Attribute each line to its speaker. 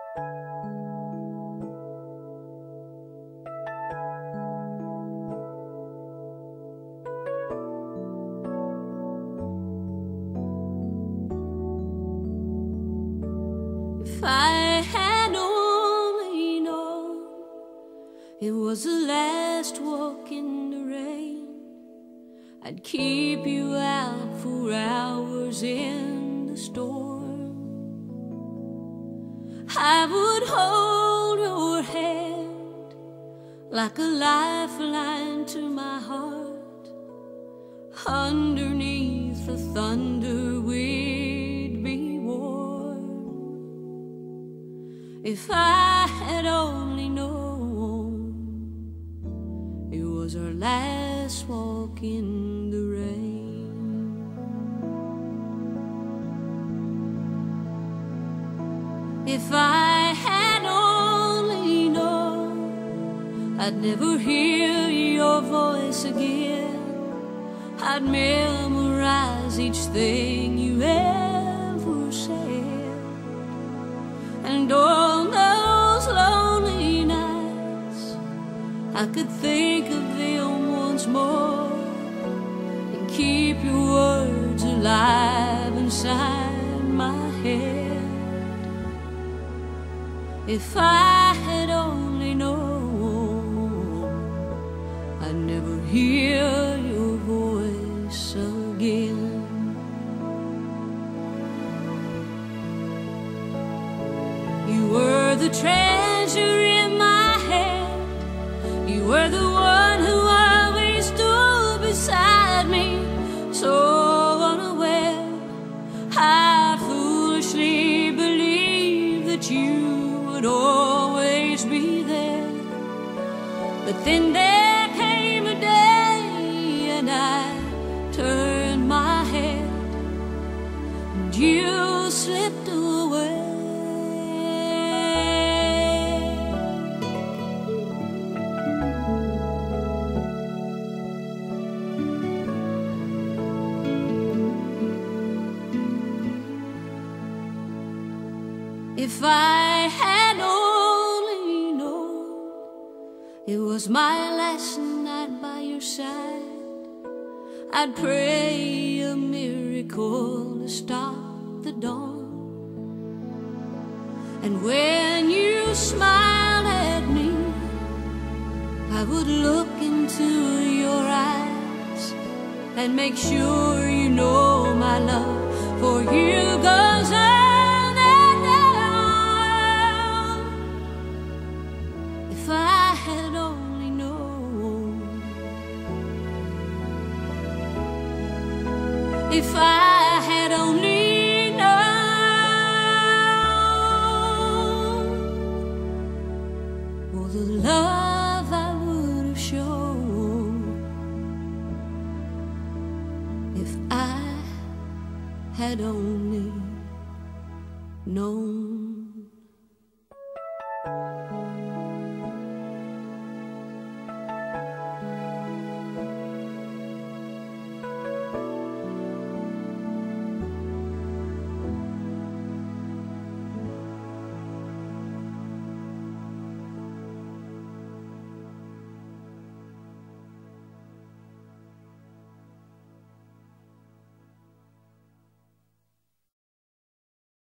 Speaker 1: If I had only known it was the last walk in the rain, I'd keep you out for hours in the storm. I would hold your hand like a lifeline to my heart. Underneath the thunder we'd be warm. If I had only known it was our last walk in the rain. If I had only known I'd never hear your voice again, I'd memorize each thing you ever said. And on those lonely nights I could think of them once more and keep your words alive inside my head. If I had only known I'd never hear your voice again. You were the treasure in my hand. You were the one who always stood beside me. So unaware, I foolishly believed that you would always be there. But then there came a day and I turned my head and you slipped away. If I had only known it was my last night by your side, I'd pray a miracle to stop the dawn. And when you smiled at me, I would look into your eyes and make sure you know my love for you goes on. If I had only known, if I had only known, oh, the love I would have shown. If I had only known.